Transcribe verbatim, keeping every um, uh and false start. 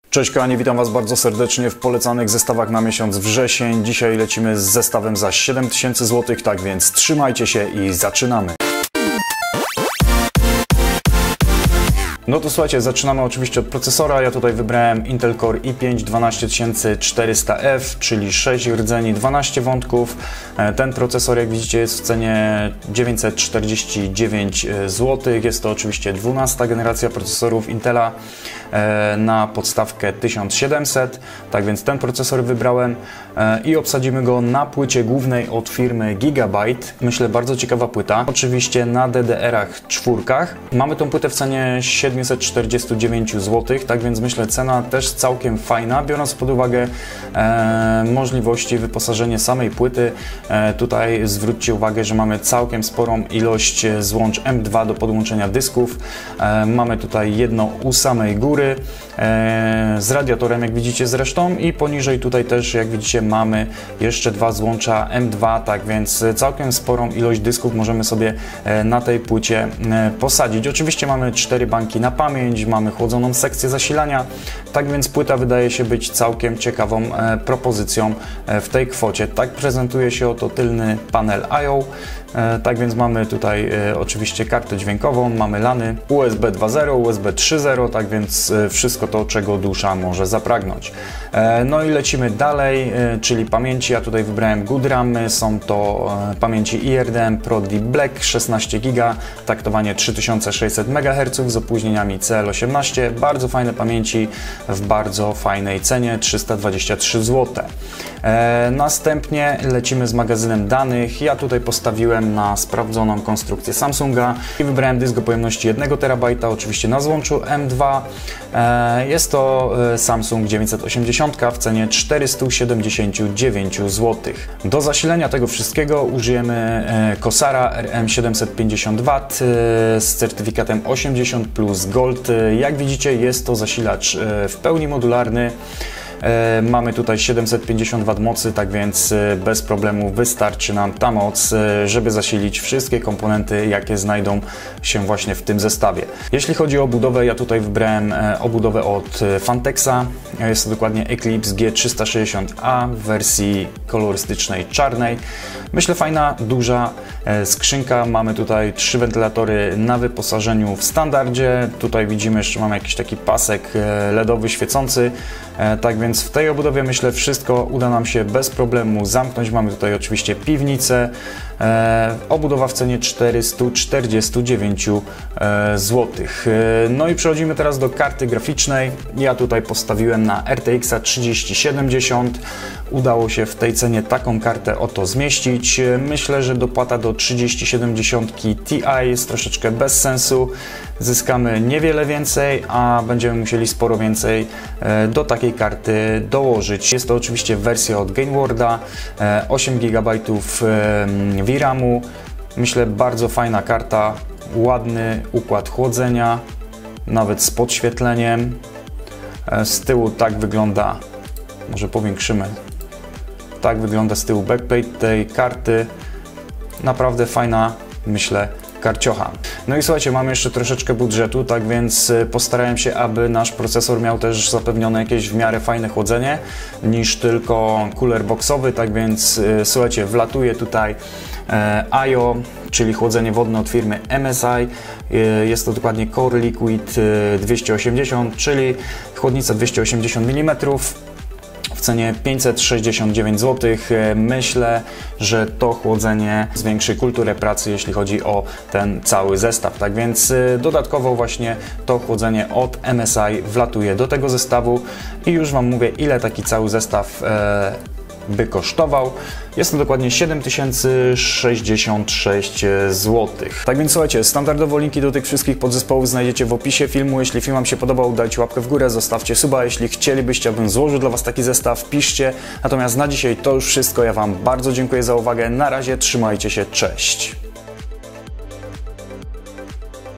Cześć kochani, witam Was bardzo serdecznie w polecanych zestawach na miesiąc wrzesień. Dzisiaj lecimy z zestawem za siedem tysięcy złotych, tak więc trzymajcie się i zaczynamy. No to słuchajcie, zaczynamy oczywiście od procesora. Ja tutaj wybrałem Intel Core i pięć dwanaście tysięcy czterysta F, czyli sześć rdzeni, dwanaście wątków. Ten procesor, jak widzicie, jest w cenie dziewięćset czterdzieści dziewięć złotych. Jest to oczywiście dwunasta generacja procesorów Intela na podstawkę tysiąc siedemset. Tak więc ten procesor wybrałem i obsadzimy go na płycie głównej od firmy Gigabyte. Myślę, bardzo ciekawa płyta. Oczywiście na D D R-ach czwórkach. Mamy tą płytę w cenie siedemset czterdzieści dziewięć złotych, tak więc myślę, cena też całkiem fajna, biorąc pod uwagę e, możliwości wyposażenia samej płyty. E, tutaj zwróćcie uwagę, że mamy całkiem sporą ilość złącz M dwa do podłączenia dysków. E, mamy tutaj jedno u samej góry e, z radiatorem, jak widzicie zresztą, i poniżej tutaj też, jak widzicie, mamy jeszcze dwa złącza M dwa, tak więc całkiem sporą ilość dysków możemy sobie e, na tej płycie e, posadzić. Oczywiście mamy cztery banki na pamięć, mamy chłodzoną sekcję zasilania, tak więc płyta wydaje się być całkiem ciekawą e, propozycją e, w tej kwocie. Tak prezentuje się oto tylny panel I O. E, tak więc mamy tutaj e, oczywiście kartę dźwiękową, mamy lany, U S B dwa zero, U S B trzy zero, tak więc e, wszystko to, czego dusza może zapragnąć. E, no i lecimy dalej, e, czyli pamięci. Ja tutaj wybrałem Good Ramy, są to e, pamięci I R D M Pro Deep Black szesnaście giga, taktowanie trzy tysiące sześćset megaherców z opóźnieniami C L osiemnaście. Bardzo fajne pamięci w bardzo fajnej cenie, trzysta dwadzieścia trzy złote. E, następnie lecimy z magazynem danych. Ja tutaj postawiłem na sprawdzoną konstrukcję Samsunga i wybrałem dysk o pojemności jednego terabajta, oczywiście na złączu M dwa. E, jest to Samsung dziewięćset osiemdziesiąt w cenie czterysta siedemdziesiąt dziewięć złotych. Do zasilenia tego wszystkiego użyjemy e, Corsaira R M siedemset pięćdziesiąt watów e, z certyfikatem osiemdziesiąt plus Gold. E, jak widzicie, jest to zasilacz e, w pełni modularny. E, mamy tutaj siedemset pięćdziesiąt watów mocy, tak więc e, bez problemu wystarczy nam ta moc, e, żeby zasilić wszystkie komponenty, jakie znajdą się właśnie w tym zestawie. Jeśli chodzi o obudowę, ja tutaj wybrałem e, obudowę od e, Fantexa. Jest to dokładnie Eclipse G trzysta sześćdziesiąt A w wersji kolorystycznej czarnej. Myślę, fajna, duża e, skrzynka. Mamy tutaj trzy wentylatory na wyposażeniu w standardzie. Tutaj widzimy, jeszcze mamy jakiś taki pasek e, LEDowy świecący. E, tak więc w tej obudowie, myślę, wszystko uda nam się bez problemu zamknąć. Mamy tutaj oczywiście piwnicę. E, obudowa w cenie czterysta czterdzieści dziewięć złotych. E, no i przechodzimy teraz do karty graficznej. Ja tutaj postawiłem na R T X trzydzieści siedemdziesiąt. Udało się w tej cenie taką kartę oto zmieścić. Myślę, że dopłata do trzydzieści siedemdziesiąt Ti jest troszeczkę bez sensu. Zyskamy niewiele więcej, a będziemy musieli sporo więcej do takiej karty dołożyć. Jest to oczywiście wersja od Gainworda, osiem gigabajtów V RAMu. Myślę, bardzo fajna karta, ładny układ chłodzenia, nawet z podświetleniem. Z tyłu tak wygląda, może powiększymy, tak wygląda z tyłu backplate tej karty. Naprawdę fajna, myślę, karciocha. No i słuchajcie, mamy jeszcze troszeczkę budżetu, tak więc postarałem się, aby nasz procesor miał też zapewnione jakieś w miarę fajne chłodzenie niż tylko cooler boxowy, tak więc słuchajcie, wlatuje tutaj I O, czyli chłodzenie wodne od firmy M S I. Jest to dokładnie Core Liquid dwieście osiemdziesiąt, czyli chłodnica dwieście osiemdziesiąt milimetrów. W cenie pięćset sześćdziesiąt dziewięć złotych. Myślę, że to chłodzenie zwiększy kulturę pracy, jeśli chodzi o ten cały zestaw. Tak więc dodatkowo właśnie to chłodzenie od M S I wlatuje do tego zestawu i już Wam mówię, ile taki cały zestaw e, by kosztował. Jest to dokładnie siedem tysięcy sześćdziesiąt sześć złotych. Tak więc słuchajcie, standardowo linki do tych wszystkich podzespołów znajdziecie w opisie filmu. Jeśli film Wam się podobał, dajcie łapkę w górę, zostawcie suba. Jeśli chcielibyście, abym złożył dla Was taki zestaw, piszcie. Natomiast na dzisiaj to już wszystko. Ja Wam bardzo dziękuję za uwagę. Na razie, trzymajcie się, cześć!